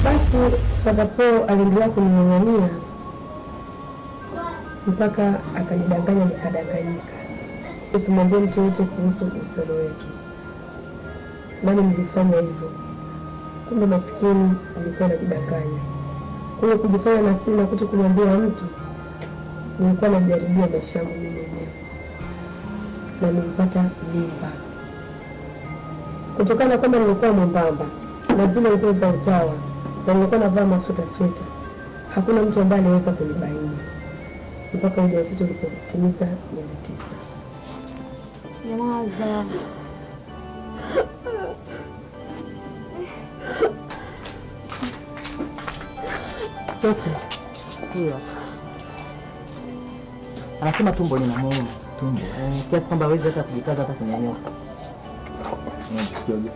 Basi Father Paul aliendelea kuning'ang'ania mpaka akanidanganya nikadanganyika. Usimwambie mtu yote kuhusu uhusiano wetu. Nami nilifanya hivyo. Kumbe maskini nilikuwa najidanganya. Kumbe kujifanya na siri na kutokumwambia mtu, nilikuwa najaribia maisha yangu mimi mwenyewe. Na nilipata mimba. Kutokana kwamba nilikuwa mwembamba na zile nguo za utawa na nilikuwa navaa masweta, hakuna mtu ambaye anaweza kunibaini mpaka ujauzito ulipotimiza miezi 9. Nyamaza. Dokta, huyo anasema tumbo linamuuma. Tumbo? Kiasi kwamba hawezi hata kujikaza hata kunyanyuka. Unajisikiaje?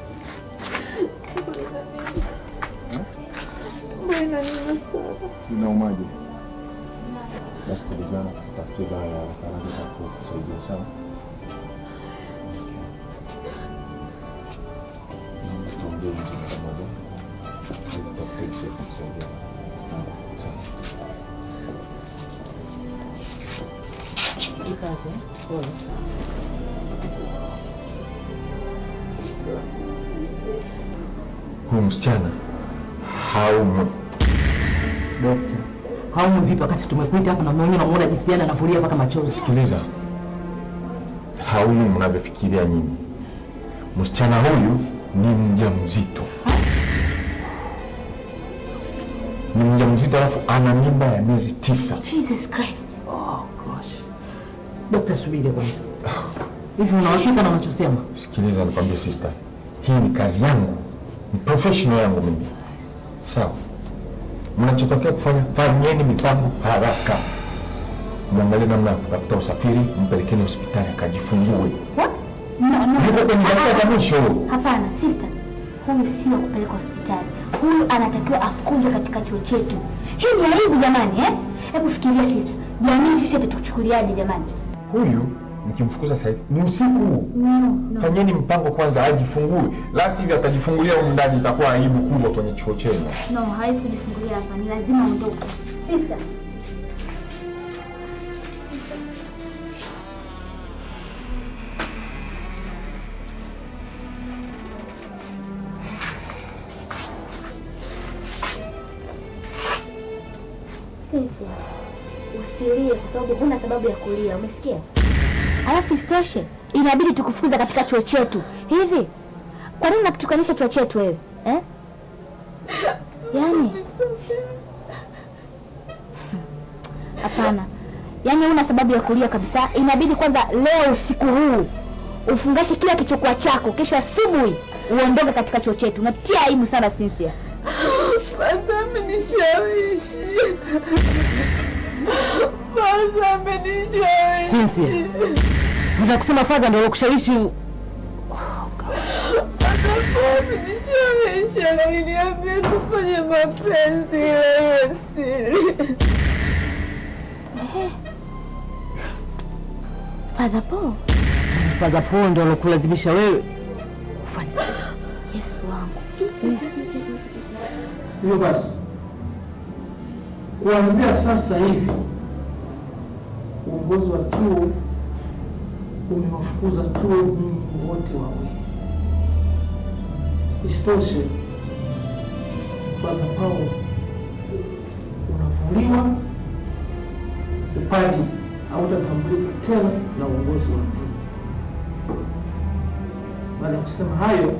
Mbona nina sana? Unaumaje? Basi tulizana tutafutie dawa ya haraka kusaidia sana. Tuongee nje pamoja. Tutafute kusaidia. Sawa. Ikaze, pole. Huyu msichana haumwi. Dokta, haumwi vipi wakati tumekuita hapa na mwenyewe unamuona jinsi gani anavulia mpaka machozi? Sikiliza. Haumwi mnavyofikiria nyinyi. Msichana huyu ni mjamzito. Ni mjamzito alafu ana mimba ya miezi 9. Jesus Christ. Oh gosh. Dokta, subiri kwanza. Hivi unahakika na unachosema? Sikiliza nikwambie sister. Hii ni kazi yangu. Ni professional yangu mimi. Sawa. Mnachotokea kufanya, fanyeni mipango haraka. Mwangalie namna ya kutafuta usafiri, mpelekeni hospitali akajifungue. What? No. Ndio kwenye dakika za mwisho. Hapana, sister. Huyu sio kupeleka hospitali. Huyu anatakiwa afukuzwe katika chuo chetu. Hii ni aibu jamani, eh? Hebu fikiria sister. Jamii sisi tutuchukuliaje jamani? Huyu mkimfukuza sasa ni usiku. No. Fanyeni mpango kwanza ajifungue. La sivyo atajifungulia huko ndani, itakuwa aibu kubwa kwenye chuo chenu. No, hawezi kujifungulia hapa. Ni lazima aondoke. Sister. Cynthia, usilie kwa sababu huna sababu ya kulia, umesikia? Alafu isitoshe, inabidi tukufukuza katika chuo chetu. Hivi, kwa nini unatukanisha chuo chetu wewe? Eh? Yaani? Hapana. Yaani huna sababu ya kulia kabisa. Inabidi kwanza leo usiku huu ufungashe kila kichokwa chako, kesho asubuhi uondoke katika chuo chetu. Unatia aibu sana Cynthia. Basi amenishawishi. Basi amenishawishi. Cynthia, unataka kusema Father ndio kushawishi? Amenishawishi, aliniambia tufanye mapenzi iwe siri. Father Paul? Father Paul ndio alokulazimisha wewe kufanya? Yesu wangu. Hiyo basi, kuanzia sasa hivi uongozi wa chuo umewafukuza chuo nyinyi wote wawili. Isitoshe, Father Paul unavuliwa upadri, hautatambulika tena na uongozi wa chuo. Baada ya kusema hayo,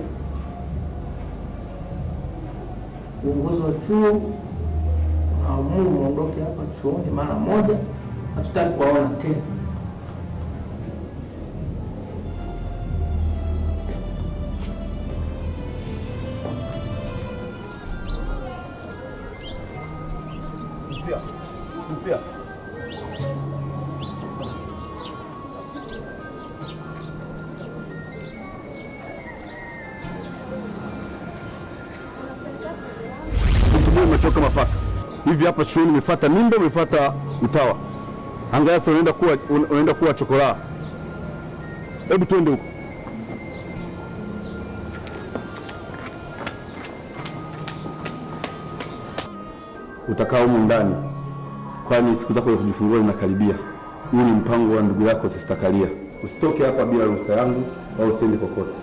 uongozi wa chuo unaamuru muondoke hapa chuoni mara moja, hatutaki kuwaona tena. Sofia. Umechoka mapaka. Hivi hapa shule umefuata mimba, umefuata utawa. Angalia sasa unaenda kuwa chokolaa. Hebu twende huko. utakaa humu ndani, kwani siku zako za kujifungua zinakaribia. Huu ni mpango wa ndugu yako Sister Kalia. Usitoke hapa bila ruhusa yangu au usiende kokote.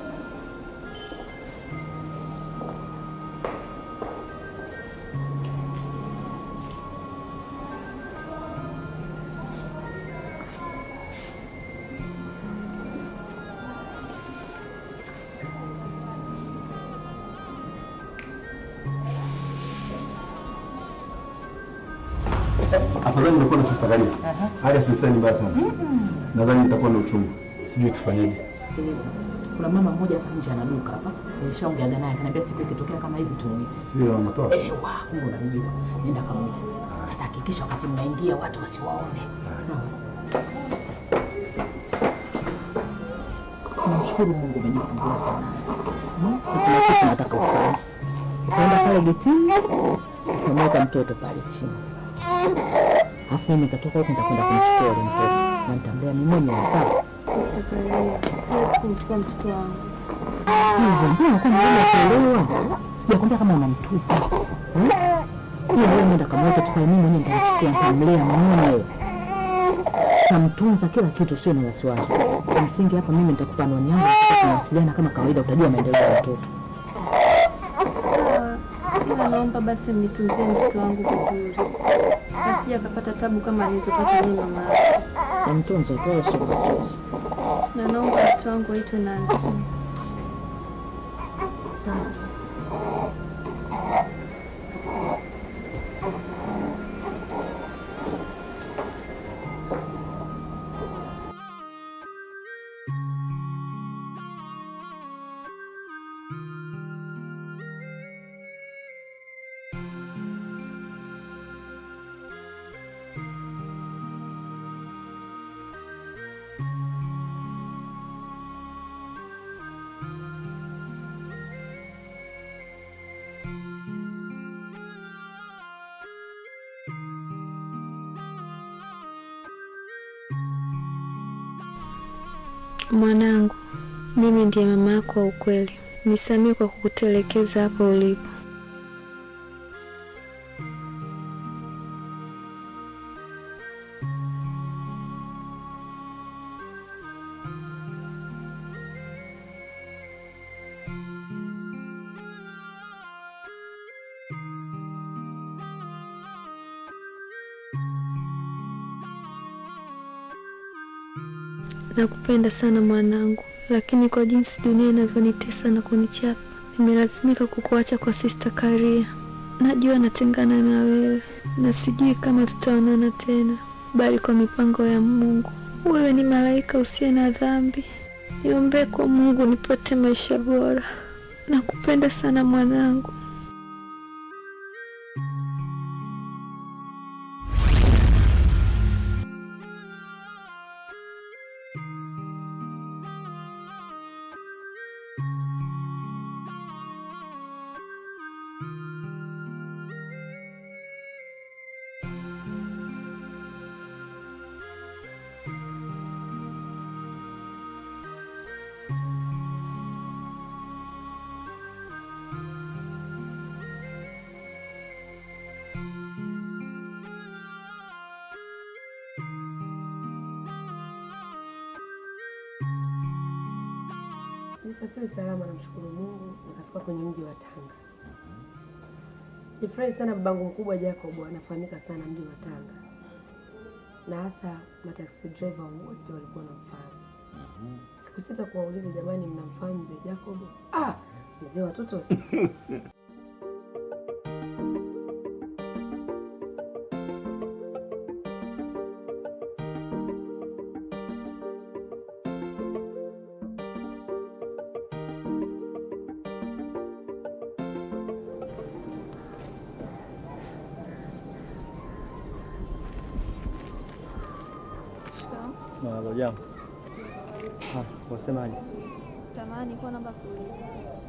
Afadhali nitakuwa na Sister Kalia. Hali ya sasa ni mbaya sana. Nadhani nitakuwa na uchungu. Sijui tufanyaje. Sikiliza. Kuna mama mmoja hapa nje ana duka hapa. Nishaongea naye akaniambia siku ikitokea kama hivi tumuite. Sio wanatoa. Mungu unamjua. Nenda kamuite. Sasa hakikisha wakati mnaingia watu wasiwaone. Sawa. Namshukuru Mungu umejifungua sana. Sasa kuna kitu nataka ufanye. Utaenda pale getini, utamweka mtoto pale chini. Alafu mimi nitatoka huko nitakwenda kumchukua yule mtoto. Na nitambea mimi mwenyewe sawa. Sister Kalia, siwezi kumchukua mtoto wangu. Mbona kwa nini kuelewa? Sijakwambia kama unamtupa. Hiyo wewe nenda kama mtoto kwa mimi mwenyewe nitamchukua nitamlea mwenyewe. Tamtunza kila kitu sio na wasiwasi. Cha msingi hapa mimi nitakupa anwani yangu tunawasiliana kama kawaida utajua maendeleo ya mtoto. Sawa. Ila naomba basi mnitunzie mtoto wangu vizuri. Asije akapata tabu kama alizopata mimi mama yake. Namtunza kwa sababu. Na naomba mtoto wangu aitwe Nancy. Sawa. Mwanangu, mimi ndiye mama yako wa ukweli. Nisamehe kwa kukutelekeza hapa ulipo. Nakupenda sana mwanangu, lakini kwa jinsi dunia inavyonitesa na kunichapa, nimelazimika kukuacha kwa Sister Kalia. Najua natengana na wewe na sijui kama tutaonana tena, bali kwa mipango ya Mungu. Wewe ni malaika usiye na dhambi. Niombe kwa Mungu nipate maisha bora. Nakupenda sana mwanangu. Nisafiri salama na mshukuru Mungu nikafika kwenye mji wa Tanga. Nifurahi sana babangu mkubwa Jacob anafahamika sana mji wa Tanga. Na hasa mataxi driver wote walikuwa wanamfahamu. Sikusita kuwauliza, jamani mnamfahamu mzee Jacob? Mzee watoto. Na jambo. Wasemaje? Samahani, kwa namba kuuliza.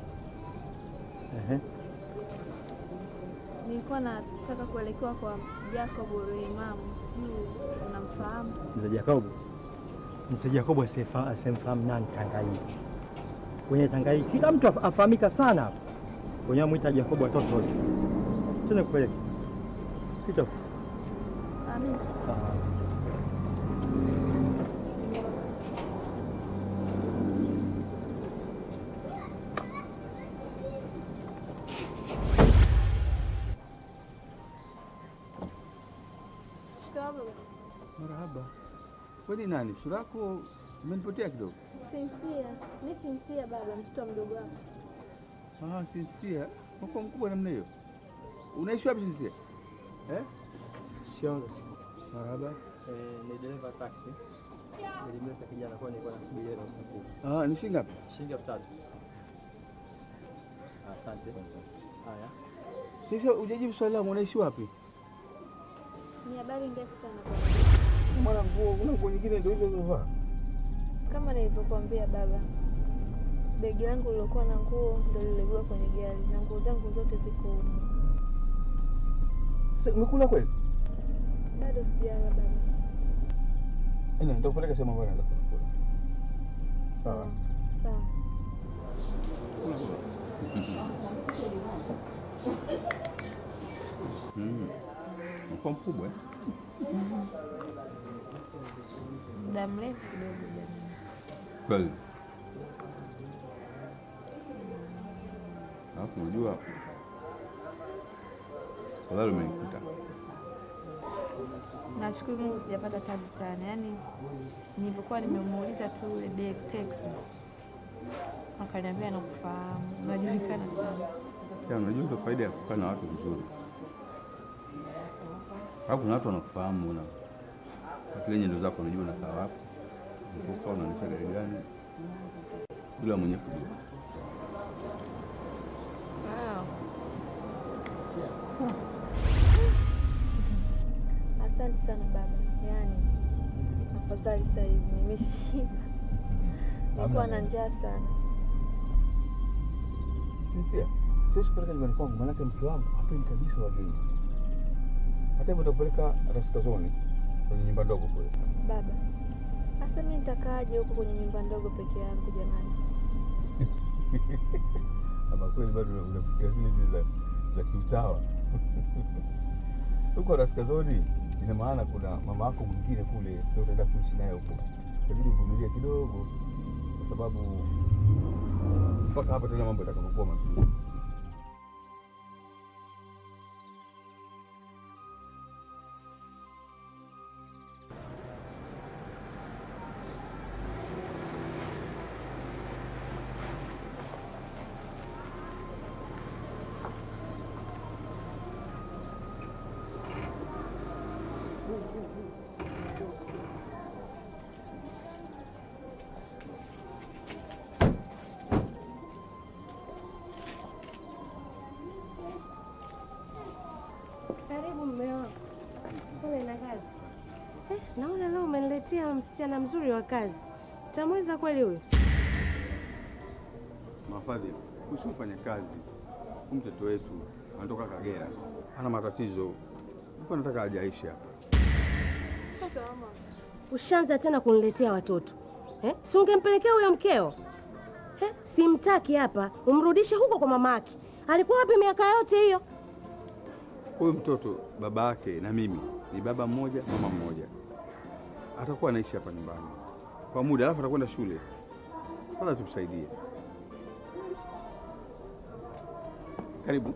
Nilikuwa nataka kuelekea kwa Jacob Imam, sijui unamfahamu? Mzee Jacob? Mzee Jacob asemfahamu nani Tanga hii? Kwenye Tanga hii kila mtu afahamika sana. Kwenye mwita Jacob watoto wote. Tuna kupeleka. Kitu. Amina. Marahaba. Wewe nani? Sura yako imenipotea kidogo. Sinsia. Mimi Sinsia baba, mtoto mdogo wako. Sinsia. Uko mkubwa namna hiyo. Unaishi wapi Sinsia? Siongo. Marahaba. Ni dereva taxi. Nilimleta kijana kwa nilikuwa nasubiria na usafiri. Ni shilingi ngapi? Shilingi 3000. Asante. Haya. Sasa hujajibu swali langu, unaishi wapi? Ni habari ndefu sana Mwana nguo nyingine ndio hizo unavaa. kama nilivyokuambia baba. Begi langu lilokuwa na nguo ndio lilibwa kwenye gari na nguo zangu zote ziko huko. Sasa umekula kweli? Bado sijala baba. Ndio kupeleka sema bwana nataka kula. Sawa. Sawa. Uko mkubwa Muda mrefu kidogo jamani. kweli. Alafu unajua wala umenikuta. Nashukuru Mungu sijapata tabu sana. Yaani nilipokuwa nimemuuliza tu ile taxi. Akaniambia nakufahamu. Unajulikana sana. Unajua ndio faida ya kukaa na watu vizuri. Hapo kuna watu wanakufahamu na kile nyendo zako unajua unakaa wapi. Uko unanisha gari gani? Bila mwenyewe kujua. Asante sana baba. Yaani afadhali sasa hivi nimeshiba. Nilikuwa na njaa sana. Sinsia, sisi kupeleka nyumbani kwangu maana mke wangu hapendi kabisa wageni. Hata hivyo tutapeleka Raskazoni kwenye nyumba ndogo kule. Baba, sasa mimi nitakaaje huko kwenye nyumba ndogo peke yangu jamani? Ama kweli bado unafikiria zile za kiutawa. Huko Raskazoni ina maana kuna mama yako mwingine kule ndio utaenda kuishi naye huko. Inabidi uvumilie kidogo kwa sababu mpaka hapa tena mambo yatakapokuwa mazuri. Karibu mume wangu. Pole na kazi. Naona leo umeniletea msichana mzuri wa kazi. Tamweza kweli huyo? Mafadhili, usifanye kazi. Mtoto wetu anatoka Kagera. Hana matatizo. Nilikuwa nataka ajaishi hapa. Ushaanza tena kuniletea watoto. Si ungempelekea huyo mkeo? Simtaki hapa, umrudishe huko kwa mamake. Alikuwa wapi miaka yote hiyo? Huyu mtoto baba yake na mimi ni baba mmoja, mama mmoja. Atakuwa anaishi hapa nyumbani kwa muda, alafu atakwenda shule. Kwanza tumsaidie. Karibu.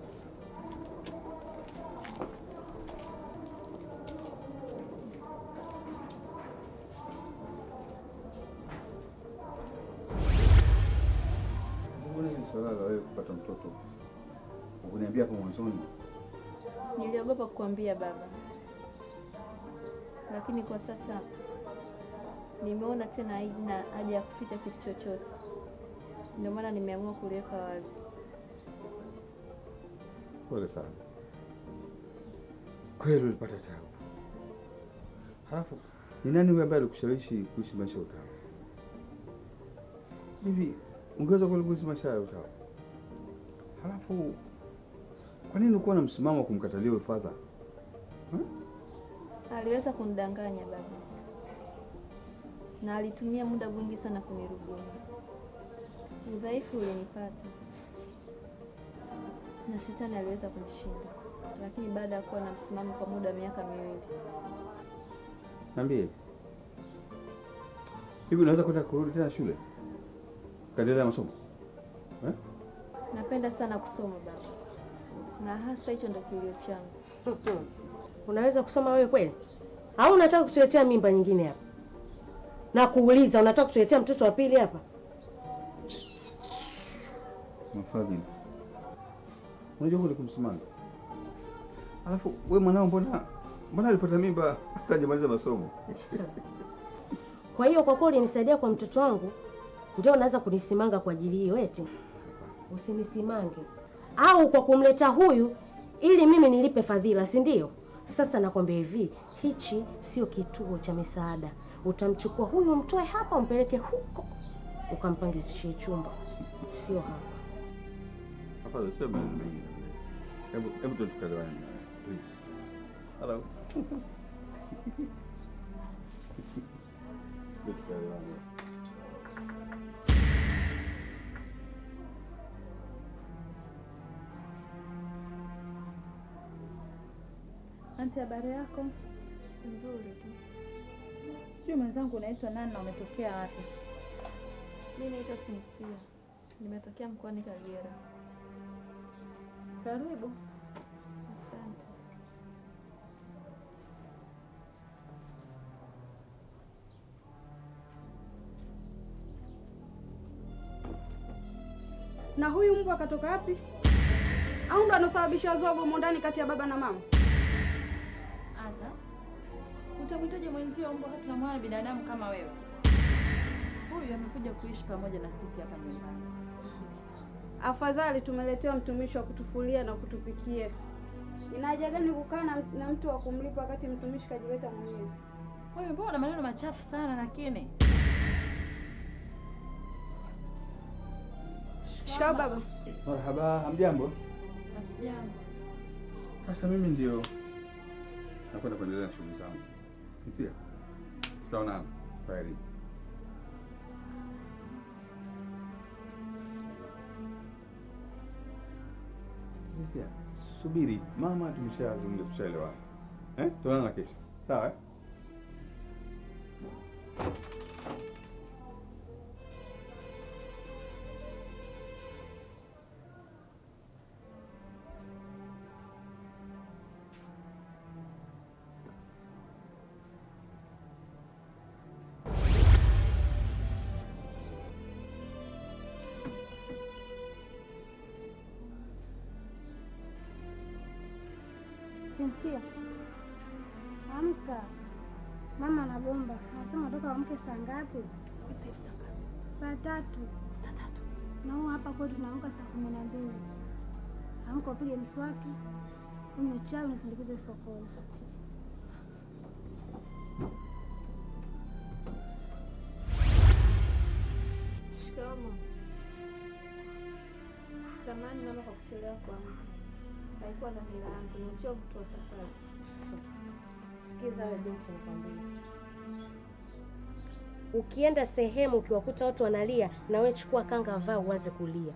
Mbona ni swala la wewe kupata mtoto? Ukuniambia hapo mwanzoni. Niliogopa kukuambia baba. Lakini kwa sasa nimeona tena haina haja ya kuficha kitu chochote. Ndio maana nimeamua kuliweka wazi. Pole sana. Kweli ulipata tabu. Halafu ni nani huyu ambaye alikushawishi kuishi maisha ya utawa? Hivi ungeweza kuishi maisha ya utawa? Halafu kwa nini ulikuwa na msimamo wa kumkatalia huyo father? Aliweza kunidanganya baba. Na alitumia muda mwingi sana kunirubuni. Udhaifu ulinipata. Na shetani aliweza kunishinda. lakini baada ya kuwa na msimamo kwa muda wa miaka 2. Niambie. Hivi unaweza kwenda kurudi tena shule? Kaendelea masomo? Napenda sana kusoma baba. Na hasa hicho ndio kilio changu. Unaweza kusoma wewe kweli? Au unataka kutuletea mimba nyingine hapa? Na kuuliza unataka kutuletea mtoto wa pili hapa? Mafadhili. Unajua kule kumsimanga. Alafu wewe mwanao mbona alipata mimba hata hajamaliza masomo? Kwa hiyo kwa kweli ulinisaidia kwa mtoto wangu, ndio unaanza kunisimanga kwa ajili hiyo eti? Usinisimange. Au kwa kumleta huyu ili mimi nilipe fadhila, si ndio? Sasa nakwambia hivi, hichi sio kituo cha misaada. Utamchukua huyu mtoe hapa umpeleke huko, ukampangishie chumba. Sio hapa. Hapa sema mimi. Hebu tutukalewane. Please. Hello. Anti, habari yako? Nzuri tu. Sijui mwenzangu unaitwa nani na umetokea wapi? Mimi naitwa Sinsia. Nimetokea mkoani Kagera. Karibu. Asante. Na huyu mbwa akatoka wapi? Au ndo anasababisha zogo mondani kati ya baba na mama? Aza, utamwitaje mwenzio mbwa kati tunamwona binadamu kama wewe? Huyu amekuja kuishi pamoja na sisi hapa nyumbani. Afadhali tumeletewa mtumishi wa kutufulia na kutupikia. Ina haja gani kukaa na mtu wa kumlipa wakati mtumishi kajileta mwenyewe? Wewe mbona una maneno machafu sana lakini? Shikamoo baba. Marhaba, hamjambo? Hatujambo. Sasa mimi ndio nakwenda kuendelea na shughuli zangu. Sisia. Tutaonana. Kwaheri. Sisia, subiri. Mama tumeshazungumza, tushaelewana. Tutaonana kesho. Sawa? Sinsia. Amka. Mama anagomba. Anasema toka amke saa ngapi? Saa 3. Saa 3. Na huyu hapa kwetu tunaamka saa 12. Amka upige mswaki. Unywe chai unisindikize sokoni. Shikamoo. Samahani mama kwa kuchelewa kuamka. Haikuwa dhamira yangu, ni uchovu tu wa safari. Sikiza wewe binti, nikwambie. Ukienda sehemu ukiwakuta watu wanalia, na wewe chukua kanga vaa uanze kulia.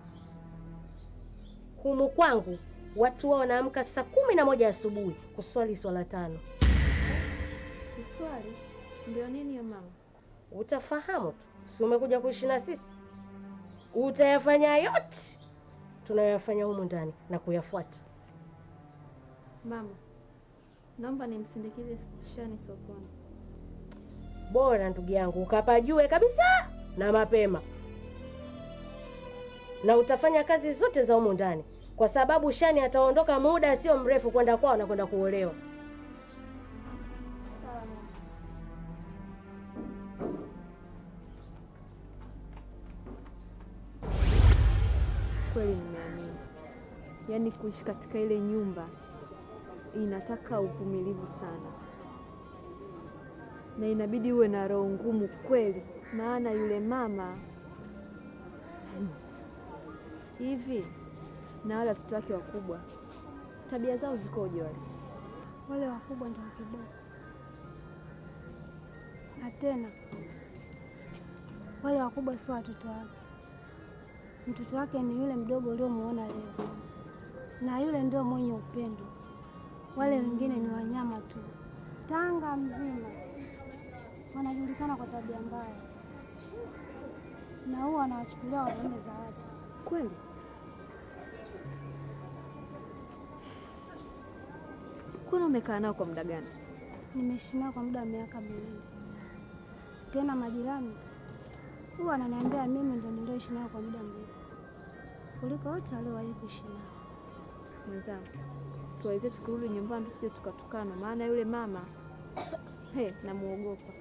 Humu kwangu watu wao wanaamka saa 11 asubuhi kuswali swala 5. Kuswali ndio nini ya mama? Utafahamu tu. Si umekuja kuishi na sisi? Utayafanya yote tunayoyafanya humu ndani na kuyafuata. Mama, naomba nimsindikize Shani sokoni. Bora ndugu yangu ukapajue kabisa na mapema. Na utafanya kazi zote za humu ndani kwa sababu Shani ataondoka muda sio mrefu kwenda kwao na kwenda kuolewa. Sawa mama. Kweli nimeamini. Yaani kuishi katika ile nyumba inataka uvumilivu sana, na inabidi uwe na roho ngumu kweli, maana yule mama hivi na wale watoto wake wakubwa tabia zao zikoje? Wale wakubwa ndio kiboko. Na tena wale wakubwa sio watoto wake. Mtoto wake ni yule mdogo uliomuona leo, na yule ndio mwenye upendo. Wale wengine ni wanyama tu. Tanga mzima wanajulikana kwa tabia mbaya, na huwa wanawachukulia wanaume za watu. Kweli? Kuna umekaa nao kwa muda gani? Nimeishi nao kwa muda wa miaka 2. Tena majirani huwa wananiambia mimi ndo nilioishi nao kwa muda mrefu kuliko wote waliowahi kuishi nao. Mwenzangu, tuweze tukurudi nyumbani tusije tukatukana, maana yule mama namuogopa.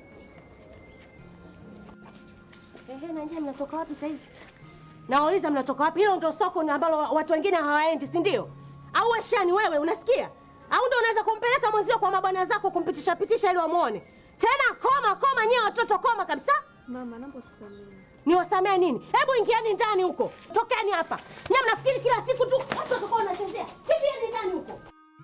Na nyinyi mnatoka wapi sasa hivi? Nauliza mnatoka wapi? Hilo ndio soko ambalo watu wengine hawaendi, si ndio? Au washani wewe unasikia? Au ndio unaweza kumpeleka mwenzio kwa mabwana zako kumpitisha pitisha ili wamuone? Tena koma nyewe watoto koma kabisa. Mama, naomba tusamehe. Niwasamee nini? Hebu ingieni ndani huko. Tokeni hapa. Nyinyi mnafikiri kila siku tu watu watakuwa wanachezea. Kivieni ndani huko.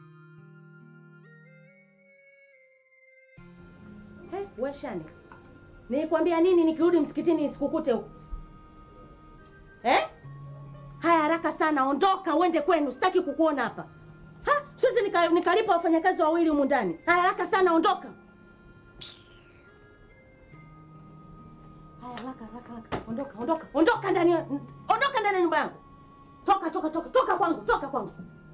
Wewe Shani. Nikwambia nini nikirudi msikitini nisikukute huko? Haya haraka sana ondoka uende kwenu. Sitaki kukuona hapa. Siwezi nikalipa wafanyakazi wawili humu ndani. Haya haraka sana ondoka. Haya haraka. Ondoka ndani. Ondoka ndani ya nyumba yangu. Toka kwangu.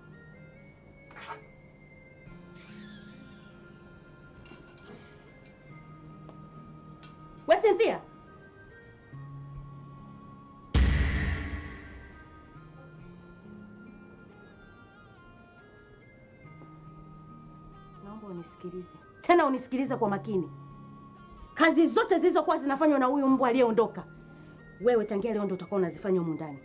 Wewe Cynthia. Naomba unisikilize. Tena unisikilize kwa makini. Kazi zote zilizokuwa zinafanywa na huyu mbwa aliyeondoka, wewe tangia leo ndo utakuwa unazifanya humu ndani.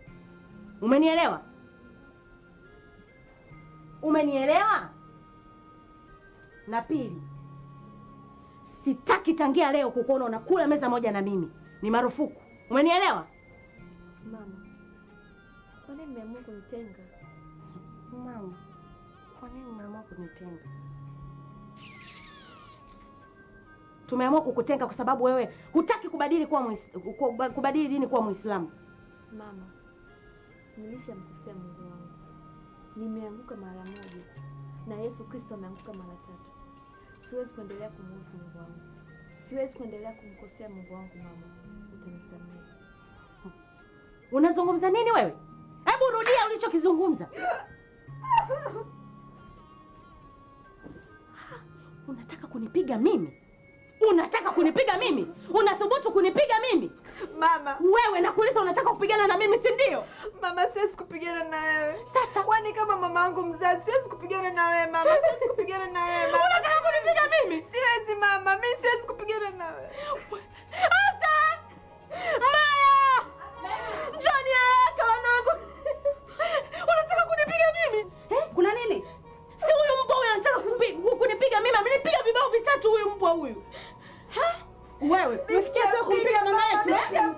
Umenielewa? Na pili, sitaki tangia leo kukuona unakula meza moja na mimi. Ni marufuku. Umenielewa? Mama, kwa nini umeamua kunitenga? Mama, kwa nini umeamua kunitenga? Tumeamua kukutenga kwa sababu wewe hutaki kubadili dini kuwa Muislamu. Mama, nilishamkosea Mungu wangu. Nimeanguka mara moja na Yesu Kristo ameanguka mara 3. Siwezi kuendelea kumuhusu Mungu wangu. Siwezi kuendelea kumkosea Mungu wangu mama. Utanisamehe. Unazungumza nini wewe? Hebu rudia ulichokizungumza. Unataka kunipiga mimi? Unathubutu kunipiga mimi? Mama, wewe nakuuliza unataka kupigana na mimi si ndio? Mama, siwezi kupigana na wewe. Sasa kwani kama mama yangu mzazi siwezi kupigana na wewe mama. Siwezi kupigana na wewe mama. Unataka kunipiga mimi? Siwezi mama, mimi siwezi kupigana na wewe. Asa! Maya! Johnny haraka wanangu. Unataka kunipiga mimi? Kuna nini? Si huyu mbwa huyu anataka kunipiga mimi. Amenipiga vibao 3 huyu mbwa huyu. Wewe, usikie tu kumpiga mama yetu.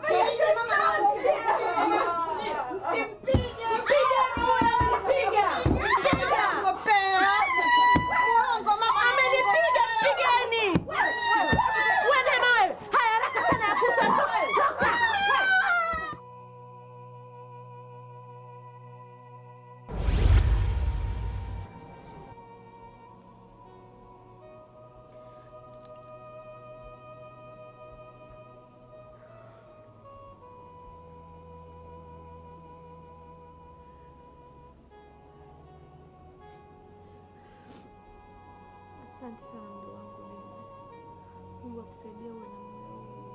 Asante sana ndugu wangu mimi. Mungu akusaidie uwe na moyo huu.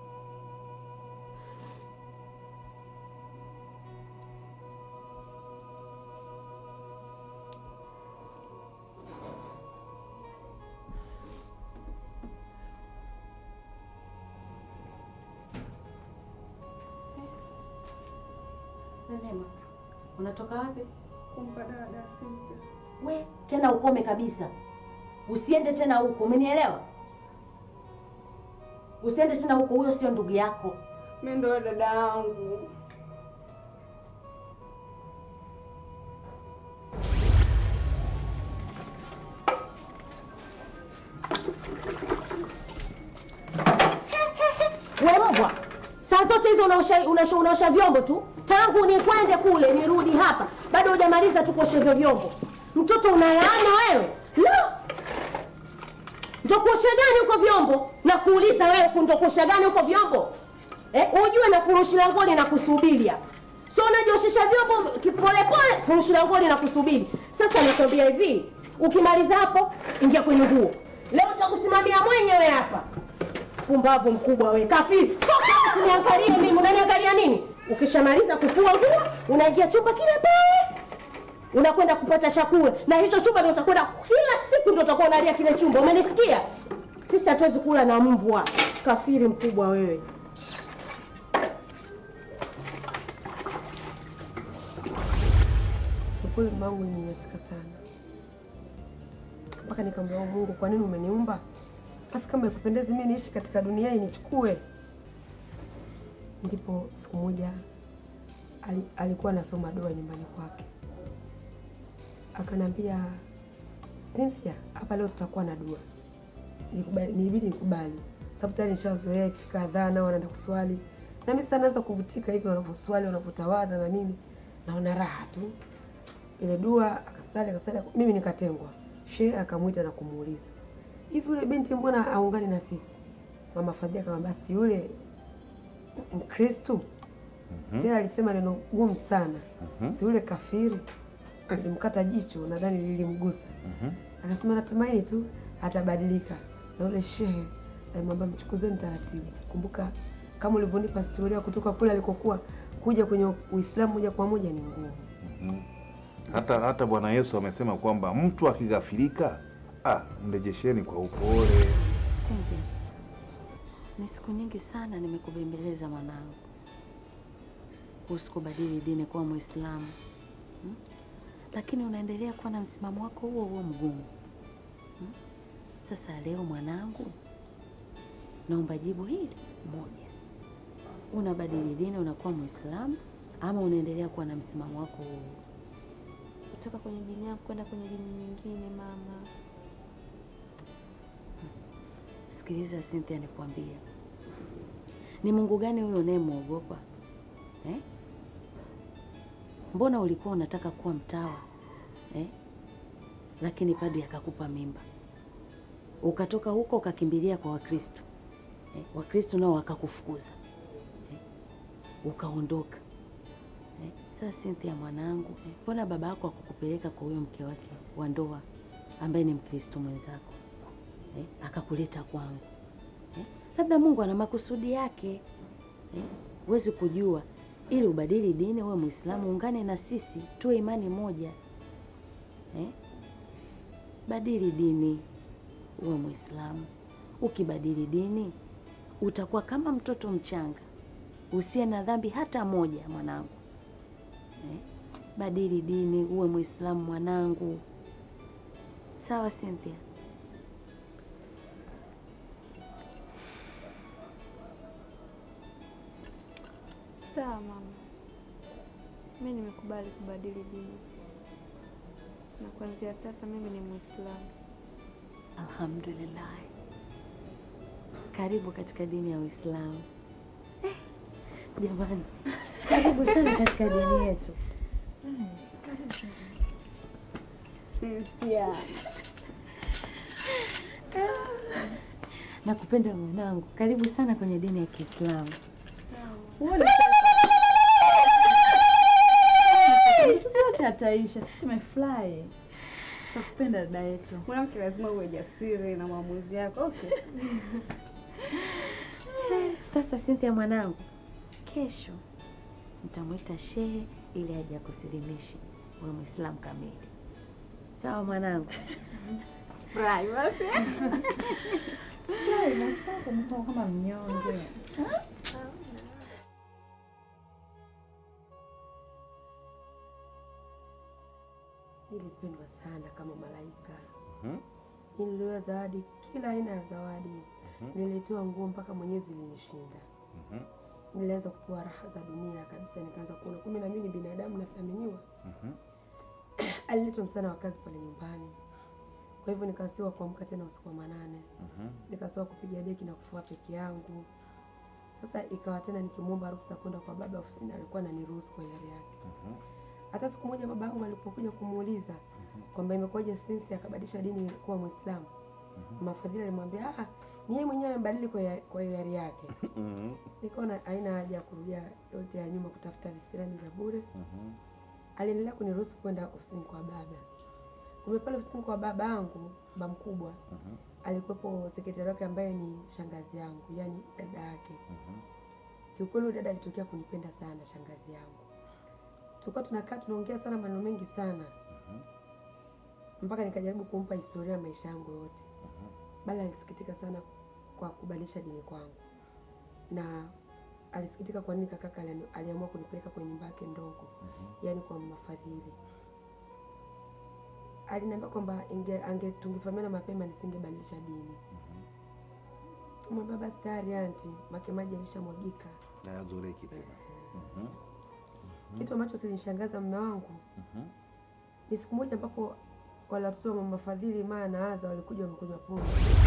Neema, unatoka wapi? Kumpa dada Cynthia. We, tena ukome kabisa. Usiende tena huko, umenielewa? Usiende tena huko, huyo sio ndugu yako. Mimi ndo dada yangu. We mbwa, saa zote hizo unaosha vyombo tu. Tangu ni kwende kule nirudi hapa, bado hujamaliza tu kuosha vyombo. Mtoto unalaana wewe. No. Ndio kuosha gani huko vyombo? Na kuuliza wewe ndio kuosha gani huko vyombo? Ujue na furushi la nguo linakusubiri hapa. Sio unajoshesha vyombo kipole pole, furushi la nguo linakusubiri. Sasa nakwambia hivi, ukimaliza hapo ingia kwenye nguo. Leo nitakusimamia mwenyewe hapa. Pumbavu mkubwa wewe, kafiri. Toka uniangalie mimi, unaniangalia nini? Ukishamaliza kufua nguo, unaingia chumba kile pale. Unakwenda kupata chakula. Na hicho chumba ndio utakwenda kila siku, ndio utakuwa unalia kile chumba. Umenisikia? Sisi hatuwezi kula na mbwa. Kafiri mkubwa wewe. Kweli mangu nimenyanyasika sana. Mpaka nikamwambia Mungu, kwa nini umeniumba? Basi kama ikupendezi mimi niishi katika dunia hii nichukue. Ndipo siku moja alikuwa anasoma dua nyumbani kwake. Akanambia, Cynthia, hapa leo tutakuwa na dua. Nilibidi nikubali. Sababu tayari nishazoea ikifika adhana wanaenda kuswali. Na mimi sana naanza kuvutika hivi wanaposwali, wanapotawadha na nini. Naona raha tu. Ile dua akasali, mimi nikatengwa. Shehe akamuita na kumuuliza, hivi yule binti mbona aungane na sisi? Mama Fadia akamwambia, si yule Mkristo. Tena alisema neno gumu sana. Si yule kafiri. Nilimkata jicho, nadhani lilimgusa. Akasema natumaini tu atabadilika. Na yule shehe alimwambia, mchukuzeni taratibu. Kumbuka kama ulivyonipa historia kutoka kule alikokuwa kuja kwenye Uislamu moja kwa moja ni ngumu. Hata Bwana Yesu amesema kwamba mtu akigafilika, mrejesheni kwa upole. Cynthia, ni siku nyingi sana nimekubembeleza mwanangu kuhusu kubadili dini kuwa Muislamu. Lakini unaendelea kuwa na msimamo wako huo huo mgumu. Sasa leo mwanangu, naomba jibu hili moja. Unabadili dini unakuwa Muislamu ama unaendelea kuwa na msimamo wako huo? Kutoka kwenye dini yangu kwenda kwenye dini nyingine mama. Sikiliza Cynthia, nikwambia. Ni Mungu gani huyo unayemwogopa? Mbona ulikuwa unataka kuwa mtawa? Lakini padri akakupa mimba. Ukatoka huko ukakimbilia kwa Wakristo. Wakristo nao wakakufukuza. Ukaondoka. Sasa Cynthia mwanangu, mbona baba yako akukupeleka kwa huyo mke wake wa ndoa ambaye ni Mkristo mwenzako? Akakuleta kwangu. Labda Mungu ana makusudi yake. Huwezi kujua, ili ubadili dini uwe Muislamu ungane na sisi tuwe imani moja. Badili dini uwe Muislamu. Ukibadili dini utakuwa kama mtoto mchanga usiye na dhambi hata moja mwanangu. Badili dini uwe Muislamu mwanangu. Sawa Cynthia? Sawa mama. Mimi nimekubali kubadili dini. Na kuanzia sasa mimi ni Muislamu. Alhamdulillah. Karibu katika dini ya Uislamu. Jamani, karibu sana katika dini yetu. Karibu sana. Cynthia. Nakupenda mwanangu. Karibu sana kwenye dini ya Kiislamu. Ataisha. Tumefurahi. Nakupenda dada yetu. Mwanamke lazima uwe jasiri na maamuzi yako, au sio? Sasa Cynthia mwanangu, kesho nitamwita shehe ili aje akusilimishe uwe Muislamu kamili. Sawa mwanangu? Furahi basi. Furahi basi kama mnyonge. Nilipendwa sana kama malaika. Nililewa zawadi, kila aina ya zawadi. Nililetewa nguo mpaka Mwenyezi alinishinda. Nilianza kupewa raha za dunia kabisa, nikaanza kuona kumbe na mimi ni binadamu nathaminiwa. Aliletwa msana wa kazi pale nyumbani. Kwa hivyo nikasiwa kuamka tena usiku wa manane. Nikasiwa kupiga deki na kufua peke yangu. Sasa ikawa tena nikimuomba ruhusa kwenda kwa baba ofisini, alikuwa ananiruhusu kwa hiari yake. Hata siku moja baba yangu alipokuja kumuuliza kwa kwamba imekuwaje Cynthia akabadilisha dini kuwa Muislamu. Mama Fadhili alimwambia ni yeye mwenyewe amebadili kwa hiari yake. Nikaona haina haja ya kurudia yote ya nyuma kutafuta visirani vya bure. Aliendelea kuniruhusu kwenda ofisini kwa baba. Kumbe pale ofisini kwa baba yangu, baba mkubwa, alikuwepo sekretari wake ambaye ni shangazi yangu, yani dada yake. Kiukweli dada alitokea kunipenda sana shangazi yangu. Tulikuwa tunakaa tunaongea sana maneno mengi sana. Mpaka nikajaribu kumpa historia ya maisha yangu yote. Bali alisikitika sana kwa kubadilisha dini kwangu. Na alisikitika kwa nini kaka aliamua kunipeleka kwenye nyumba yake ndogo. Yani kwa Mama Fadhili. Aliniambia kwamba tungefahamiana mapema nisingebadilisha dini. Baba stari anti, maji alishamwagika. Na yazureki tena. Kitu ambacho kilinishangaza mume wangu. Ni siku moja ambapo wale watoto wa Mama Fadhili na Aza walikuja wamekunywa pombe.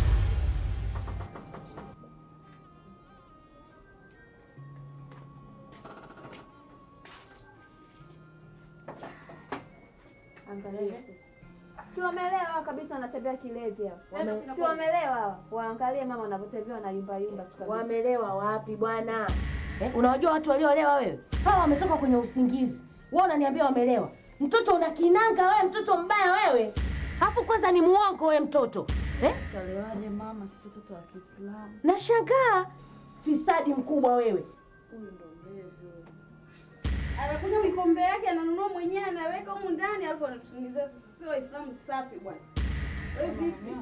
Angalia sisi. Si wamelewa kabisa, wanatembea kilevi hapo. Si wamelewa. Waangalie mama wanapotembea na yumba tu kabisa. Wamelewa wapi bwana? Unawajua watu waliolewa wewe? Hawa wametoka kwenye usingizi. Wewe unaniambia wamelewa. Mtoto una kinanga wewe, mtoto mbaya wewe. Hapo kwanza ni muongo wewe mtoto. Utalewaje mama, sisi watoto wa Kiislamu? Nashangaa. Fisadi mkubwa wewe. Huyu ndo mlevi. Anakunywa mipombe yake ananunua mwenyewe anaweka humu ndani alafu anatusingizia sisi Waislamu safi bwana. Wewe vipi?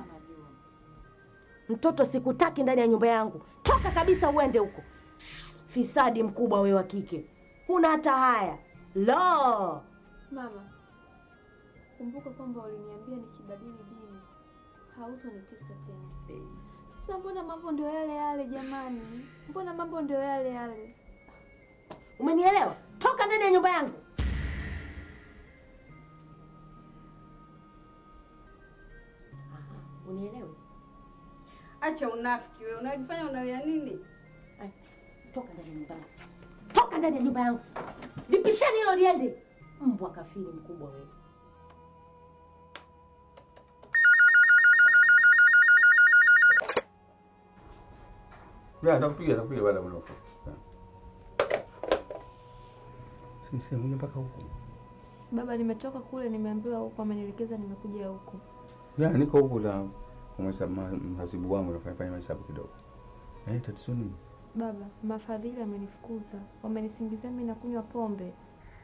Mtoto sikutaki ndani ya nyumba yangu. Toka kabisa uende huko. Fisadi mkubwa wewe wa kike. Huna hata haya. Lo! Mama, kumbuka kwamba uliniambia nikibadili dini hautonitesa tena. Sasa mbona mambo ndio yale yale jamani? Mbona mambo ndio yale yale? Umenielewa? Toka ndani ya nyumba yangu. Unielewe? Acha unafiki wewe. Unajifanya unalia nini? Toka ndani ya nyumba yangu. Toka ndani ya nyumba yangu. Lipisheni hilo liende. Mbwa kafiri mkubwa wewe. Atakupiga baada ya mnofu. Sisi mmoja mpaka huko. Baba, nimetoka kule nimeambiwa huko, amenielekeza nimekuja huko. Niko huko la kwa mhasibu wangu nafanya mahesabu kidogo. Tatizo nini? Baba, Mafadhili amenifukuza. Wamenisingizia mimi nakunywa pombe.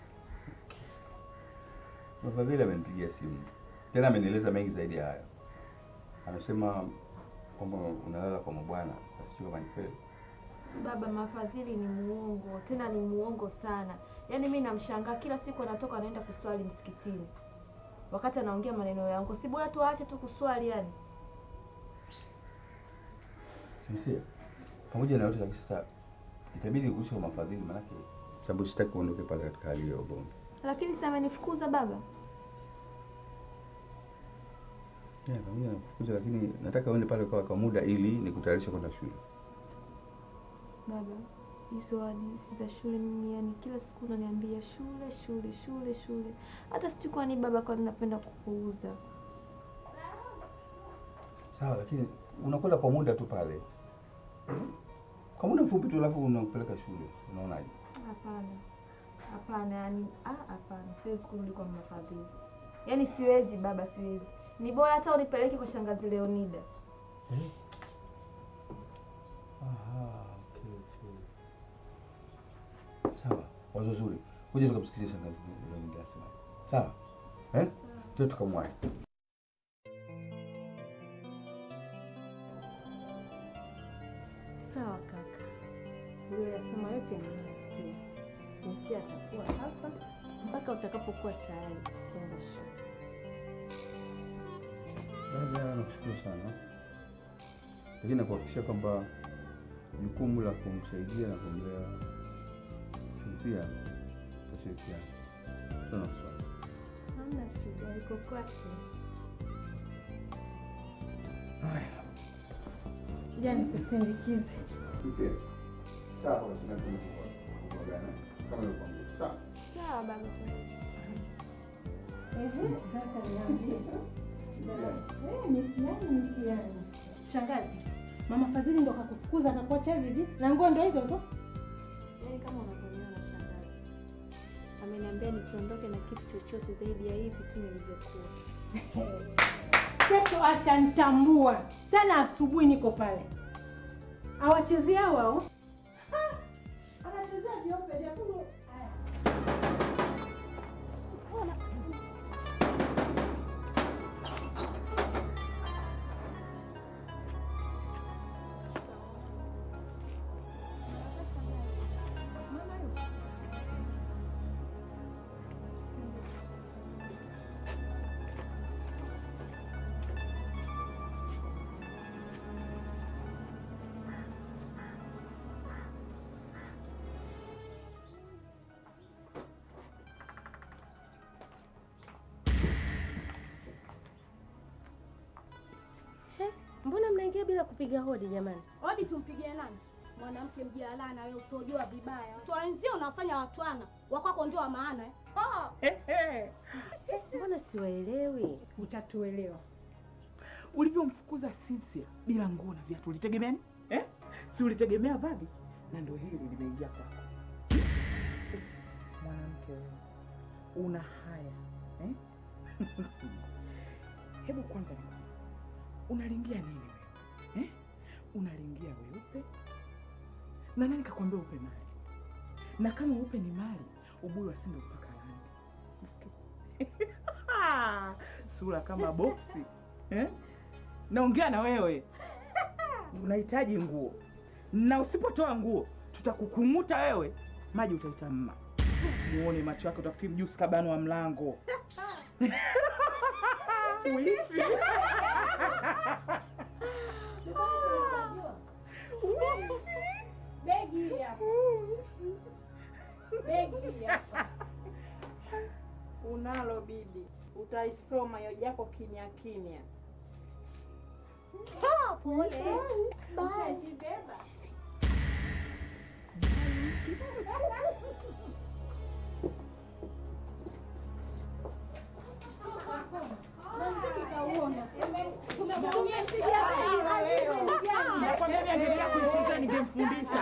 Mafadhili amenipigia simu. Tena amenieleza mengi zaidi ya hayo. Amesema kwamba unalala kwa mabwana, sio kama ni kweli. Baba, Mafadhili ni muongo, tena ni muongo sana. Yaani mimi namshangaa kila siku anatoka anaenda kuswali msikitini. Wakati anaongea maneno yangu, si bora tu aache tu kuswali yani. Sisi pamoja na yote lakini sasa itabidi kuishi kwa Mafadhili maana sababu sitaki kuondoke pale katika hali ya ugomvi. Lakini sasa amenifukuza baba. Pamoja na kufukuza lakini nataka uende pale kwa muda ili nikutayarishe kwenda shule. Baba, hizo hadithi za shule mimi yani kila siku unaniambia shule. Hata sijui kwa nini baba, kwa nini napenda kupuuza. Sawa, lakini unakwenda kwa muda tu pale. Kwa muda mfupi tu alafu unakupeleka shule. Unaonaje? Hapana, yani hapana. Siwezi kurudi kwa Mafadhili. Yaani siwezi baba, siwezi. Ni bora hata unipeleke kwa shangazi Leonida. Okay. Sawa, wazo zuri. Kuja tukamsikize shangazi Leonida sana. Sawa? Tuwe tukamwahi. Sawa kaka. Uliyosema yote nimesikia. Cynthia atakuwa hapa mpaka utakapokuwa tayari kwenda shule. Nakushukuru sana. Lakini nakuhakikishia kwamba jukumu la kumsaidia na kumlea Cynthia tutashirikiana. Sio swali. Hamna shida, iko kwake. Haya. Jana kusindikize. Cynthia. Sawa, tunakwenda kuongana. Kama nilivyokuambia. Sawa. Sawa baba. Kaka niambie. Mitihani. Shangazi, Mama Fadhili ndo kakufukuza na kuacha hivi na nguo ndo hizo hizo? Yaani kama unavyoniona shangazi. Ameniambia nisiondoke na kitu chochote zaidi ya hivi tu nilivyokuwa. Kesho atanitambua. Tena asubuhi niko pale. Awachezea wao. Anachezea vyope vya kulu. Haya. Mbona mnaingia bila kupiga hodi jamani? Hodi tumpigie nani? Mwanamke mjalana wewe usojua vibaya. Watu wenzio unafanya watwana. Wakwako ndio wa maana Mbona siwaelewi? Utatuelewa. Ulivyomfukuza Cynthia bila nguo na viatu ulitegemea nini? Si ulitegemea vavi? Na ndio hili limeingia kwako. Mwanamke wewe. Una haya, Hebu kwanza unalingia nini wewe? Unalingia weupe? Na nani kakwambia upe mali? Na kama upe ni mali, ubuyu asinde upaka rangi. Msikia? Sura kama boksi. Naongea na wewe. Unahitaji nguo. Na usipotoa nguo, tutakukumuta wewe. Maji utaita mma. Muone macho yako utafikiri mjusi kabano wa mlango. Wifi. Begi hapa. Begi hapa. Unalo bibi. Utaisoma hiyo japo kimya kimya. Pole. Utajibeba. Nakwambia niendelea kuicheza ningemfundisha.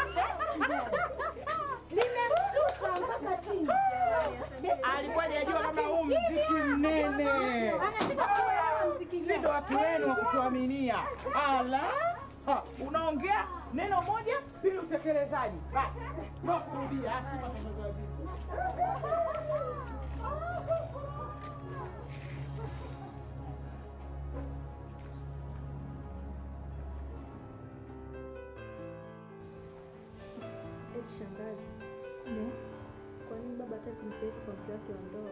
Limemshuka mpaka chini. Alikuwa hajajua kama huu mziki mnene. Si ndo watu wenu wa kutuaminia. Ala. Unaongea neno moja pili utekelezaji. Basi. Ndio kurudia asi matangazo ya bibi. Shangazi. Kwa nini baba hataki kumpeleka kwa mke wake wa ndoa?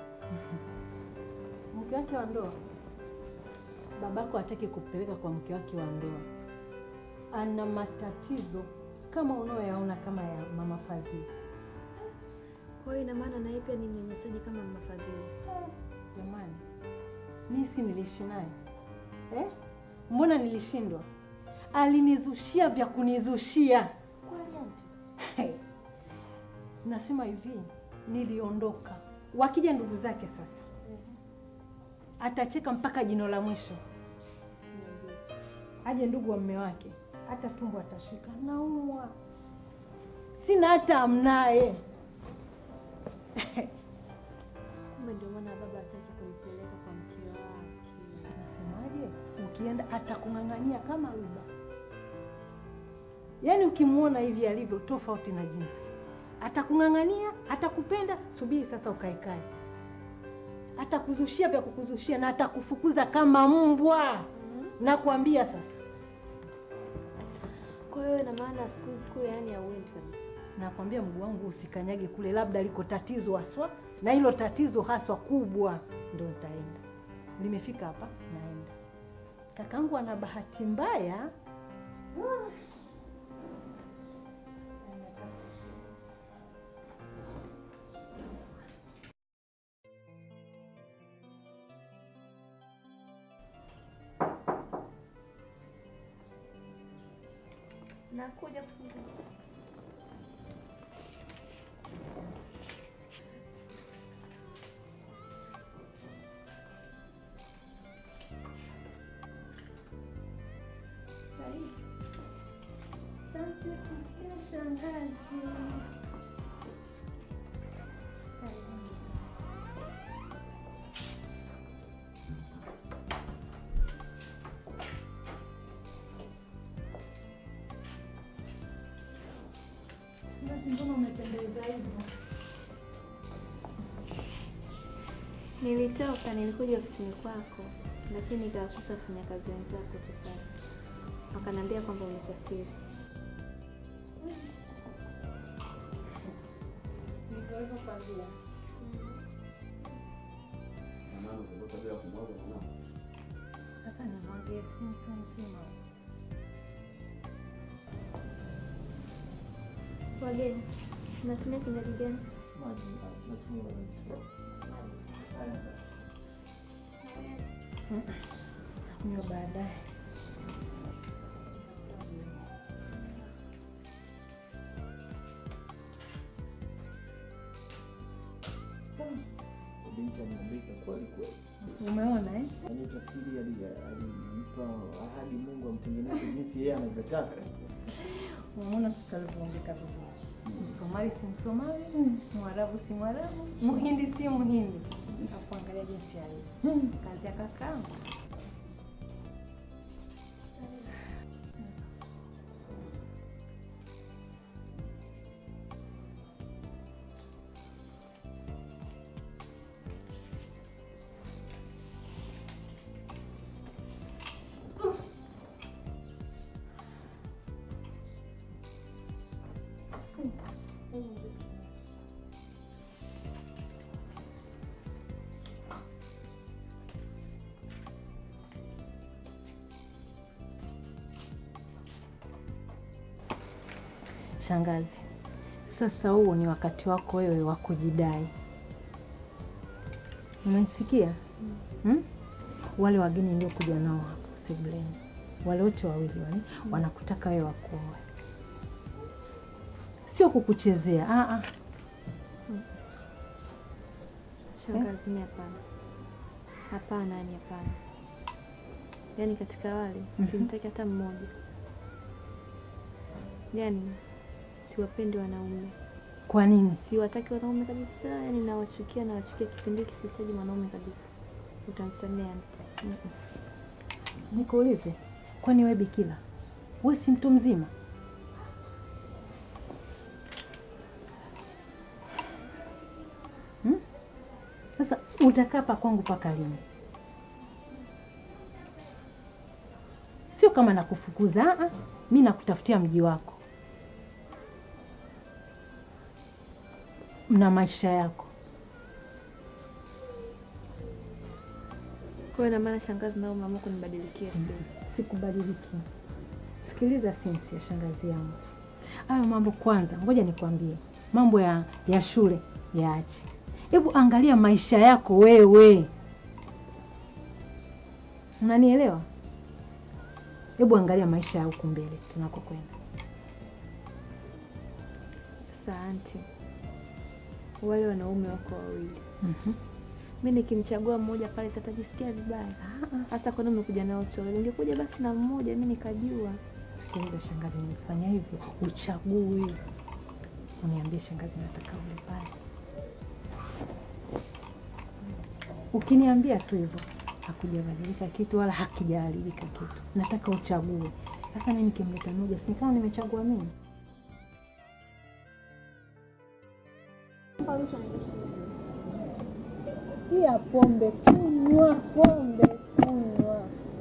Mke wake wa ndoa? Babako hataki kupeleka kwa mke wake wa ndoa. Ana matatizo kama unaoyaona kama ya Mama Fadhili. Kwa hiyo ina maana na yeye pia ni mnyanyasaji kama Mama Fadhili. Jamani, mimi si niliishi naye. Mbona nilishindwa? Alinizushia vya kunizushia. Nasema hivi, niliondoka. Wakija ndugu zake sasa. Atacheka mpaka jino la mwisho. Aje ndugu wa mume wake, hata tumbo atashika. Naumwa. Sina hata amnaye. Kumbe ndio maana baba hataki kumpeleka kwa mke wake. Nasemaje? Ukienda atakung'ang'ania kama ruba. Yaani ukimuona hivi alivyo tofauti na jinsi. Atakung'ang'ania, atakupenda, subiri sasa ukaekae. Atakuzushia vya kukuzushia na atakufukuza kama mbwa. Nakwambia sasa. Kwa hiyo ina maana siku hizi kule yani hauendi kabisa. Nakwambia mguu wangu usikanyage kule, labda liko tatizo haswa, na hilo tatizo haswa kubwa ndio nitaenda. Limefika hapa naenda. Kakangu ana bahati mbaya. Nakuja kufungua. Asante sana shangazi. Shangazi, mbona umependeza hivyo? Nilitoka, nilikuja ofisini kwako, lakini nikawakuta wafanyakazi wenzako tu pale. Wakaniambia kwamba umesafiri. Nitaweza kuambia. Sasa nimwambie si mtu mzima. Wageni, natumia kinywaji gani? Takunywa baadaye. Binti ameambika kweli kweli. Umeona eh? Yaani tafsiri alimpa ahadi Mungu amtengeneze jinsi yeye anavyotaka. Umeona tutalivyoongeka vizuri. Msomali si Msomali, Mwarabu si Mwarabu, Muhindi si Muhindi. Akuangalia jinsi alivyo. Kazi ya kakangu. Shangazi, sasa huo ni wakati wako wewe wa kujidai. Unanisikia? Wale wageni ndio kuja nao hapo sebuleni. Wale wote wawili wale wanakutaka wewe wakuoe. Sio kukuchezea. Shangazi, mimi hapana. Hapana, yani hapana. Yaani katika wale simtaki hata mmoja. Yaani siwapendi wanaume. Kwa nini? Siwataki wanaume kabisa. Yaani nawachukia kipindi hiki, sihitaji mwanaume kabisa. Utanisamea mtu. Nikuulize, kwani wewe bikira? Wewe si mtu mzima? Sasa utakaa hapa kwangu paka lini? Sio kama nakufukuza, mimi nakutafutia mji wako. Mna maisha yako. Kwa hiyo na maana shangazi nao mama kunibadilikia Sikubadiliki. Sikiliza Sinsi ya shangazi yangu. Hayo mambo kwanza, ngoja nikwambie. Mambo ya shule yaache. Hebu angalia maisha yako wewe. Unanielewa? Hebu angalia maisha ya huko mbele tunakokwenda. Asante. Wale wanaume wako wawili. Mimi nikimchagua mmoja pale sitajisikia vibaya. Hasa kwa nini umekuja nao chowe? Ungekuja basi na mmoja mimi nikajua. Sikiliza shangazi, nimefanya hivyo uchague. Uniambie shangazi, nataka ule pale. Ukiniambia tu hivyo, hakujabadilika kitu wala hakijaharibika kitu. Nataka uchague. Sasa mimi nikimleta mmoja, si kama nimechagua mimi. Pia pombe kunywa, pombe kunywa.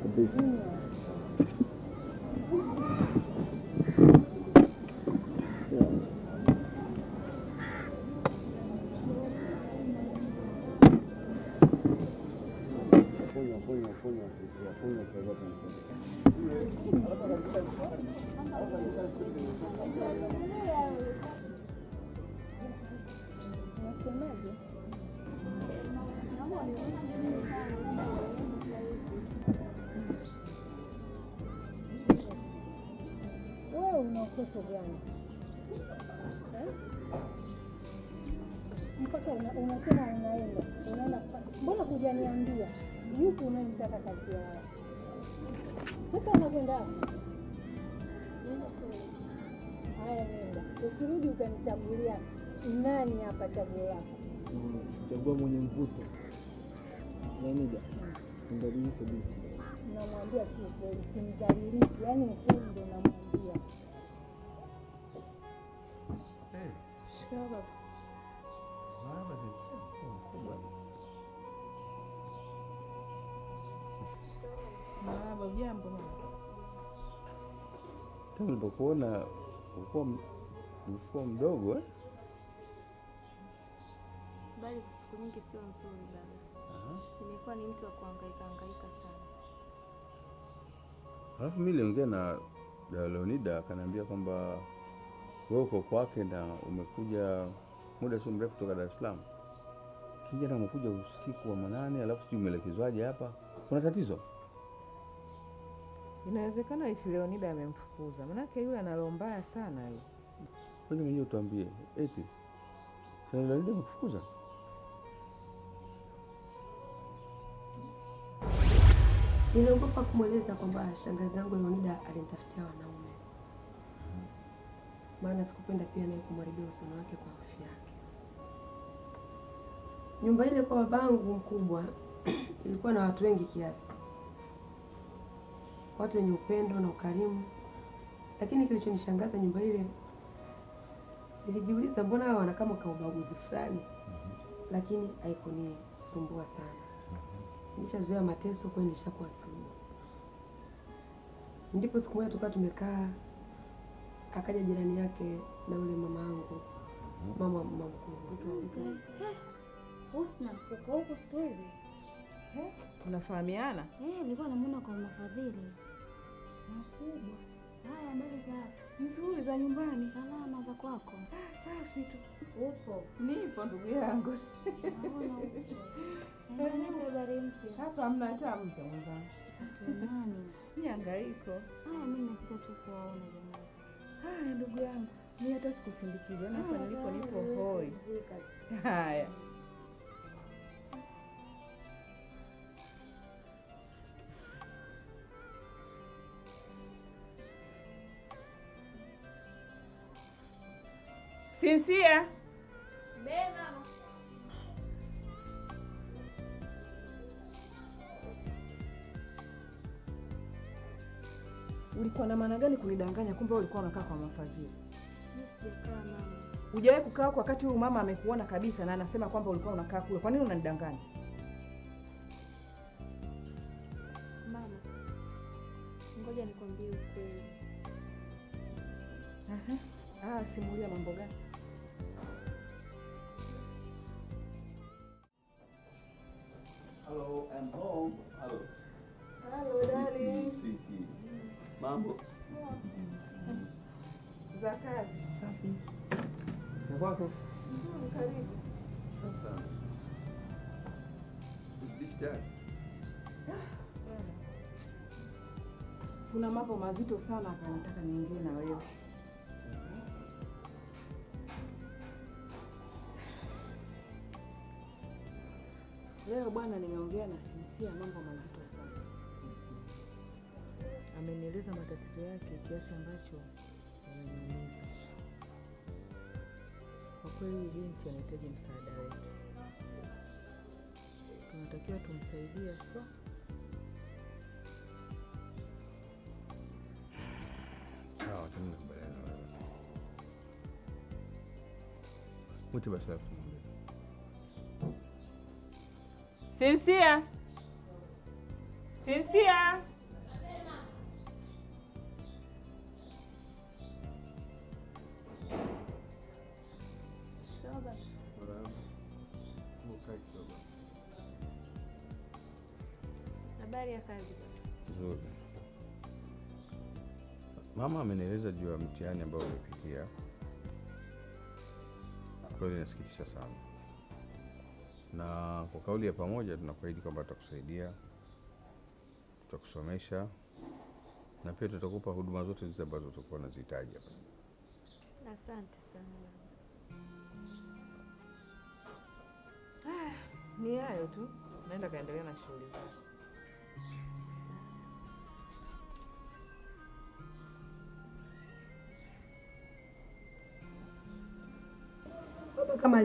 Wewe una ukoso gani? Mpaka unasema unaenda. Mbona hujaniambia? Yupi unayemtaka kazi yao? Sasa unakwenda hapo? Haya, nenda. Ukirudi utanichagulia nani hapa chaguo lako. Chagua mwenye mvuto. Leonida, ndalii kabisa. Namwambia tu kweli, simdhalilishi, yaani ukweli ndio namwambia. Shikamoo baba. Mama ni mkubwa. Mama, jambo mama. Tangu nilipokuona ulikuwa mdogo Bali siku nyingi sio nzuri baba. Nimekuwa ni mtu wa kuhangaika sana. Alafu mimi niliongea na Leonida akaniambia kwamba wewe uko kwake na umekuja muda sio mrefu kutoka Dar es Salaam. Kijana umekuja usiku wa manane, alafu sijui umeelekezwaje hapa. Kuna tatizo? Inawezekana ifi Leonida amemfukuza. Maana yule ana roho mbaya sana yule. Wewe mwenyewe tuambie, eti Leonida amekufukuza? Niliogopa kumweleza kwamba shangazi yangu Leonida alinitafutia wanaume. Maana sikupenda pia naye kumharibia uhusiano wake kwa hofu yake. Nyumba ile kwa babangu mkubwa ilikuwa na watu wengi kiasi. Watu wenye upendo na ukarimu. Lakini kilichonishangaza nyumba ile, nilijiuliza mbona hao wana kama kaubaguzi fulani. Lakini haikunisumbua sana. Nishazoea mateso kwa nishakuwa sugu. Ndipo siku moja tukawa tumekaa, akaja jirani yake na yule mama yangu, mama mkubwa. Husna, uko huko siku hizi? Tunafahamiana? Nilikuwa namuona kwa Mafadhili. Mkubwa. Haya, habari za nzuri za nyumbani. Salama za kwako? Safi tu. Upo? Nipo ndugu yangu. Habari mpya? Hapa hamna hata mpya mwenzangu. Nani? Ni hangaiko. Mimi napita tu kuwaona jamani. Haya ndugu yangu. Mimi hata sikusindikiza. Hapa nipo hoi. Haya. Sinsia. Bema. Ulikuwa na maana gani kunidanganya kumbe ulikuwa unakaa kwa Mafadhili? Mimi sijakaa mama. Hujawahi kukaa kwa wakati huyu mama amekuona kabisa na anasema kwamba ulikuwa unakaa kule. Kwa nini unanidanganya? Mama, ngoja nikwambie ukweli. Simulia mambo gani? Hello, I'm home. Hello. Hello, darling. Sweetie. Mambo. Za kazi. Safi. Na kwako? Karibu. Sasa. This guy. Kuna mambo mazito sana hapa nataka niongee na wewe. Leo bwana nimeongea na Sinsia mambo mazito sana. Amenieleza matatizo yake kiasi ambacho yananiumiza. Kwa kweli binti anahitaji msaada wetu. Tunatakiwa tumsaidie so. Sawa, tumekubaliana na wewe. Mwite basi alafu tumwambie. Sinsia. Sinsia. Shoba. Habari ya kazi baba? Nzuri. Mama amenieleza juu ya mtihani ambao umepitia. Kweli inasikitisha sana. Na kwa kauli ya pamoja tunakuahidi kwamba tutakusaidia, tutakusomesha na pia tutakupa huduma zote zile ambazo utakuwa unazihitaji hapa. Asante sana. Ni hayo tu. Naenda kaendelea na shughuli zangu. kama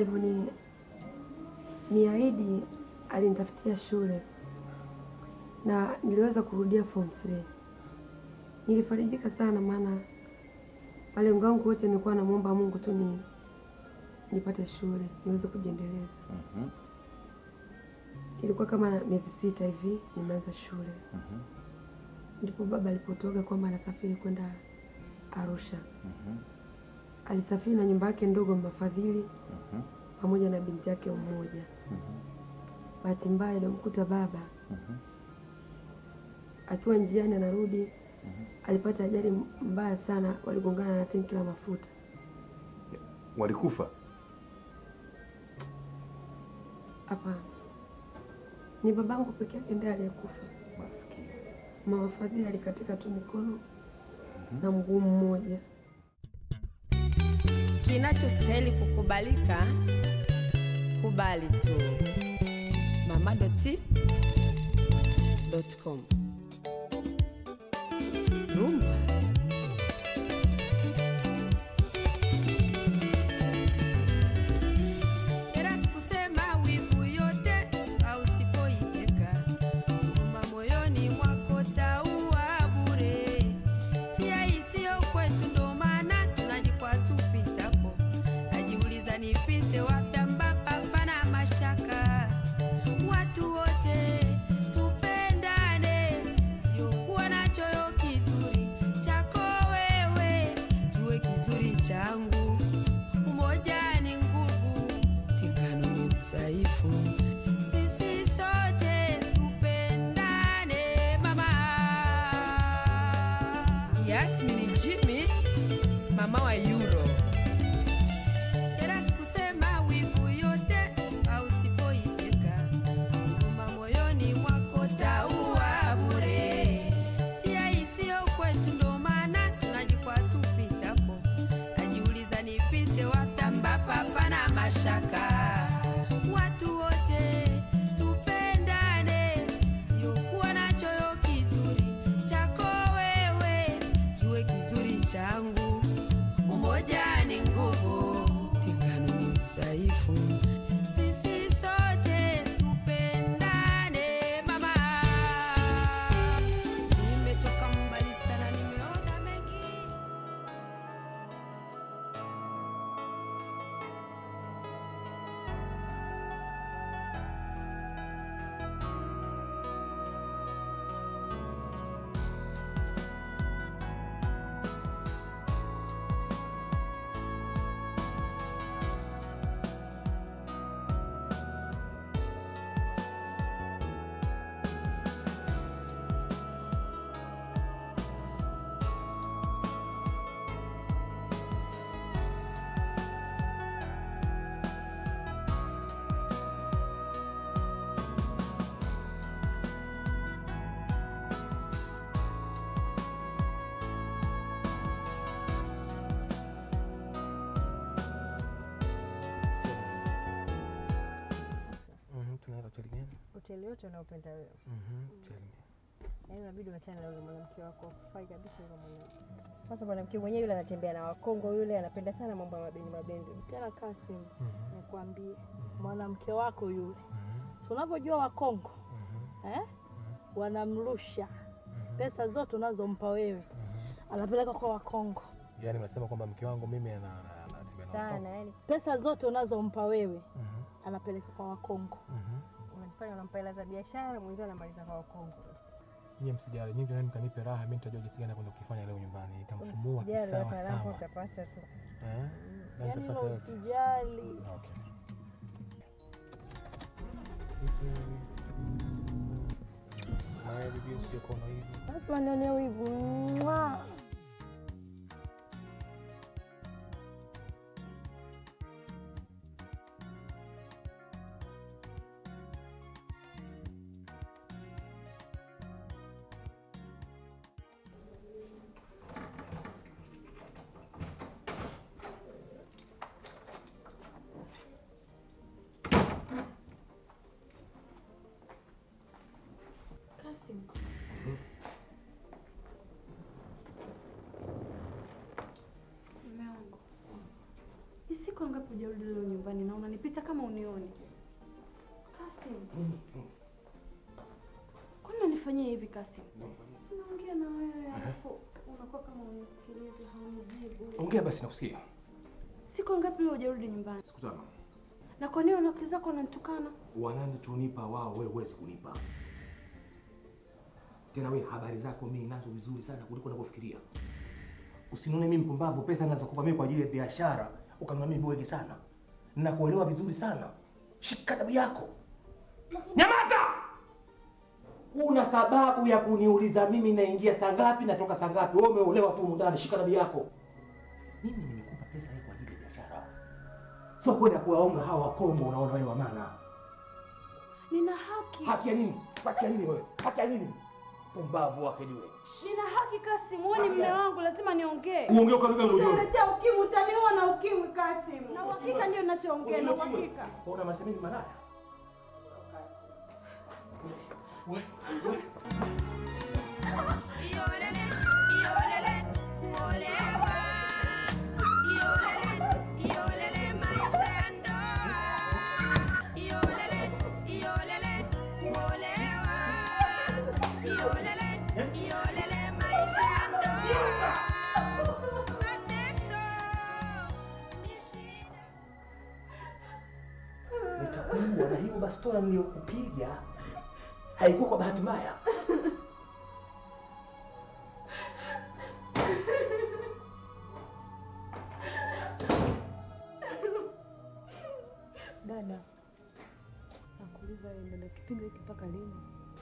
niahidi, alinitafutia shule na niliweza kurudia form 3. Nilifarijika sana, maana malengo yangu wote nilikuwa namuomba Mungu tu nipate shule niweze kujiendeleza. Ilikuwa kama miezi 6 hivi nimeanza shule. Ndipo baba alipotoka kwamba anasafiri kwenda Arusha. Alisafiri na nyumba yake ndogo Mafadhili pamoja na binti yake mmoja. Bahati mbaya ilimkuta baba akiwa njiani anarudi, alipata ajali mbaya sana, waligongana na tenki la mafuta. Walikufa? Hapana. Ni babangu peke yake ndiye aliyekufa. Maskini. Mama Fadhili alikatika tu mikono na mguu mmoja. Kinachostahili kukubalika, kubali tu. Mamado.com Rumba. Eras kusema wivu yote au sipoiteka, ngoma moyoni mwako taua bure. Tia isiyo kwetu ndo maana tunajikwa tupitapo. Najiuliza nipite wapi ambapo pana mashaka. Watu wote tupendane, sio kuwa na choyo kizuri chako wewe kiwe kizuri changu. Umoja ni nguvu, tengano ni udhaifu. Sisi sote tupendane mama. Yasmini Jimmy, mama wa Euro. Eras kusema wivu yote au sipoiteka, ngoma moyoni mwako taua bure. Tia isiyo kwetu ndo maana tunajikwa tupitapo. Najiuliza nipite wapi ambapo hapana mashaka. Watu wote tupendane, sio kuwa na choyo kizuri chako wewe kiwe kizuri changu. Umoja ni nguvu, tengano ni udhaifu. Sisi sote tupendane mama. Nimetoka mbali sana, nimeona mengi. Tunaenda hoteli gani? Hoteli yote unayopenda wewe. Hoteli. Yaani inabidi uachane na yule mwanamke wako, kufai kabisa yule mwanamke. Sasa mwanamke mwenyewe yule anatembea na Wakongo, yule anapenda sana mambo ya mabendi. Tena Kasim, nakwambia mwanamke wako yule. Tunavyojua Wakongo, wanamrusha. Pesa zote unazompa wewe anapeleka kwa Wakongo. Yaani unasema kwamba mke wangu mimi anatembea na Sana, yani pesa zote unazompa wewe anapeleka kwa Wakongo. Unajifanya unampa hela za biashara, mwenzio anamaliza kwa Wakongo. Nyinyi msijali, nyinyi nani mkanipe raha, mimi nitajua jinsi gani kwenda kufanya leo nyumbani. Nitamfumua sawa sawa. Utapata tu. Yaani no usijali. Okay. Haya bibi sio kona hivi. Lazima nione hivi. hujarudi leo nyumbani na unanipita kama unioni? Kasim. Kwa nini unanifanyia hivi Kasim? Sinaongea na wewe alafu unakuwa kama unisikilize, haunijibu. Ongea basi nakusikia. Siku ngapi leo hujarudi nyumbani? Siku 5. Na kwa nini wanakiza kwa unanitukana? Wananitunipa wao, wewe huwezi kunipa. Tena wewe habari zako mimi nazo vizuri sana kuliko unavyofikiria. Usinione mimi mpumbavu, pesa nazo kupa mimi kwa ajili ya biashara, ukanuna mimi bwege sana. Ninakuelewa vizuri sana. Shika adabu yako. Nyamaza! Una sababu ya kuniuliza mimi naingia saa ngapi natoka saa ngapi? Wewe umeolewa tu ndani, shika adabu yako. Mimi nimekupa pesa hii kwa ajili ya biashara. Sio kwenda kuwaomba hawa wakombo unaona wewe wa maana. Nina haki. Haki ya nini? Haki ya nini wewe? Haki ya nini? Pumbavu wake niwe. Nina haki Kasim, wewe ni mume wangu, lazima niongee. Uongee kwa lugha nzuri. Utaletea ukimwi, utaniua na ukimwi Kasim. Na uhakika ndio ninachoongea, na uhakika. Una masemi malaya? Wewe. Iolele, iolele, kuolewa. Iolele, iolele, maisha ya ndoa. Iolele, iolele, kuolewa. Iolele, iolele, maisha ya ndoa. Mateso, ni shida. Nitakuua na hiyo bastola niliyokupiga haikuwa kwa bahati mbaya. Dada, nakuuliza wewe dada, kipigo hiki mpaka lini?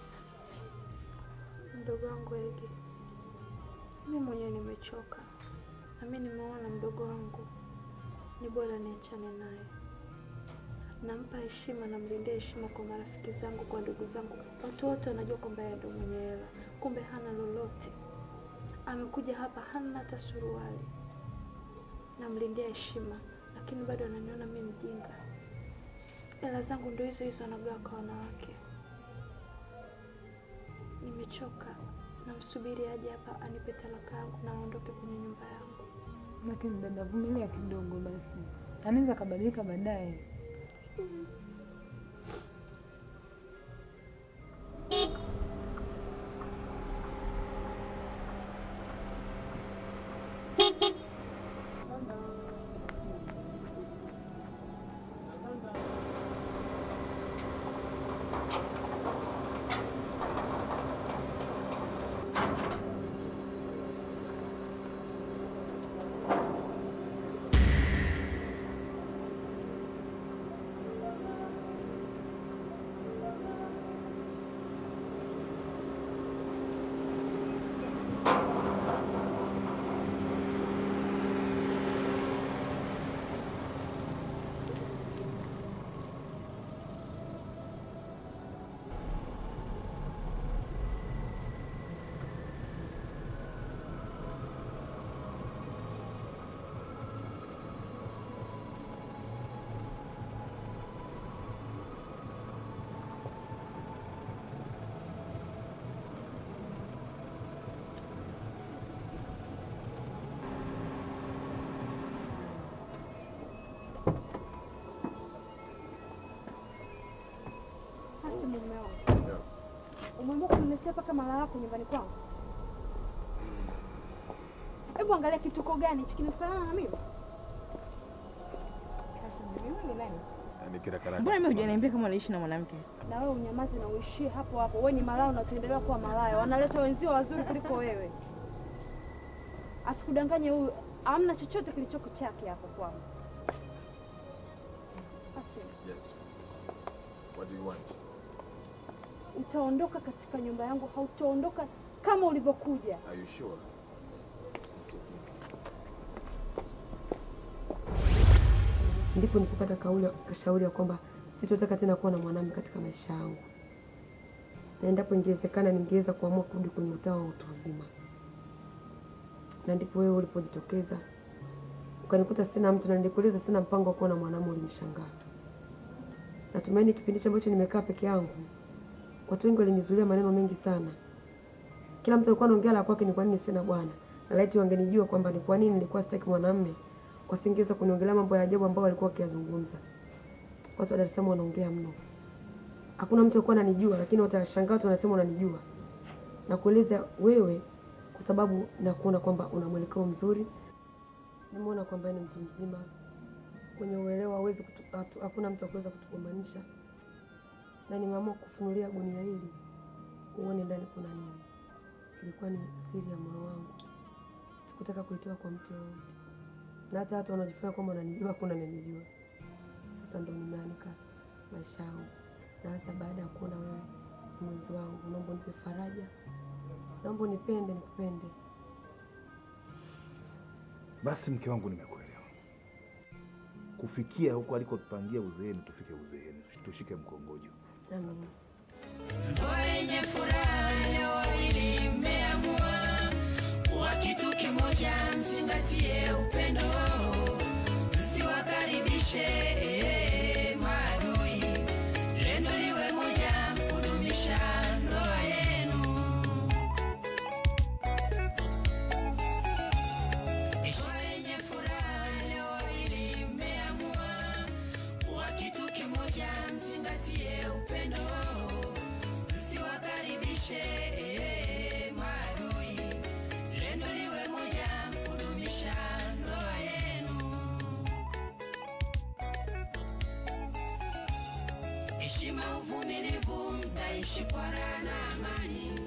Mdogo wangu Ege, mimi mwenyewe nimechoka. Na mimi nimeona mdogo wangu ni bora niachane naye. Nampa heshima, namlindia heshima kwa marafiki zangu, kwa ndugu zangu. Watu wote wanajua kwamba yeye ndo mwenye hela. Kumbe hana lolote. Amekuja hapa hana hata suruali. Namlindia heshima, lakini bado ananiona mimi mjinga. Hela zangu ndo hizo hizo anagawa kwa wanawake. Nimechoka. Namsubiri aje hapa anipe talaka yangu na aondoke kwenye nyumba yangu. Lakini dada, vumilia kidogo basi. Anaweza kabadilika baadaye. Mume wangu. Umeamua kuniletea paka mala yako nyumbani kwangu. Hebu angalia kituko gani hichi kinafanana na mimi? Sasa mimi ni nani? Ni kila karaka. Mbona mimi hujaniambia kama unaishi na mwanamke? Na wewe unyamaze na uishie hapo hapo. Wewe ni malaya na utaendelea kuwa malaya. Wanaleta wenzio wazuri kuliko wewe. Asikudanganye huyu. Hamna chochote kilichoko chake hapo kwangu. Yes. What do you want? Utaondoka katika nyumba yangu, hautaondoka kama ulivyokuja. Are you sure? Ndipo nilipopata kashauri ya kwamba sitotaka tena kuwa na mwanamume katika maisha yangu, na endapo ingewezekana ningeweza kuamua kurudi kwenye utawa wa utu uzima. Na ndipo wewe ulipojitokeza ukanikuta sina mtu, na nilikueleza sina mpango wa kuwa na mwanamume. Ulinishangaa. Natumaini kipindi ambacho nimekaa peke yangu, watu wengi walinizulia maneno mengi sana. Kila mtu alikuwa anaongea la kwake, ni kwa nini sina bwana. Na laiti wangenijua kwamba ni kwa nini nilikuwa sitaki mwanamume, wasingeweza kuniongelea mambo ya ajabu ambao walikuwa wakiyazungumza. Watu wa Dar es Salaam wanaongea mno. Hakuna mtu alikuwa ananijua, lakini watashangaa watu wanasema unanijua. Na kueleza wewe kwa sababu nakuona kwamba una mwelekeo mzuri. Nimeona kwamba ni mtu mzima. Kwenye uelewa hawezi hakuna mtu akuweza kutugombanisha. Na nimeamua kufunulia gunia hili uone ndani kuna nini. Ilikuwa ni siri ya moyo wangu. Sikutaka kuitoa kwa mtu yoyote. Na hata watu wanajifanya kwamba wananijua, hakuna ananijua. Sasa ndo nimeanika maisha yangu. Na hasa baada ya kuona wewe mwenzi wangu, naomba unipe faraja. Naomba nipende, nikupende. Basi mke wangu, nimekuelewa. Kufikia huko alikotupangia uzeeni, tufike uzeeni, tushike mkongojo. Amen. Ndoa yenye furaha leo wawili mmeamua kuwa kitu kimoja, mzingatie upendo, msiwakaribishe maadui, leno liwe moja, kudumisha ndoa yenu. Ndoa yenye furaha leo wawili mmeamua kuwa kitu kimoja, mzingatie upendo, msiwakaribishe maadui, leno liwe moja, kudumisha ndoa yenu. Heshima, uvumilivu, mtaishi kwa raha na amani.